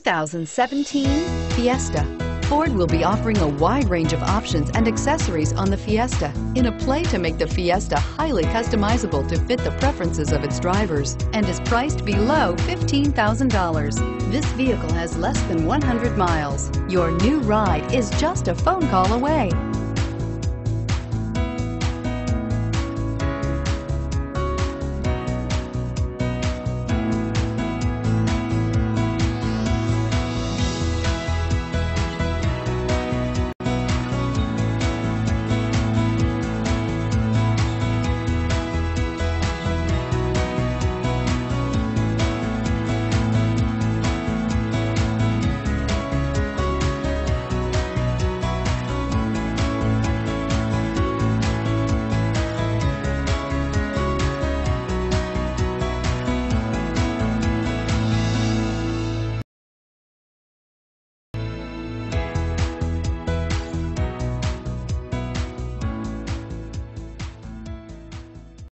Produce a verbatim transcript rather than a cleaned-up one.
two thousand seventeen Fiesta. Ford will be offering a wide range of options and accessories on the Fiesta in a play to make the Fiesta highly customizable to fit the preferences of its drivers, and is priced below fifteen thousand dollars. This vehicle has less than one hundred miles. Your new ride is just a phone call away.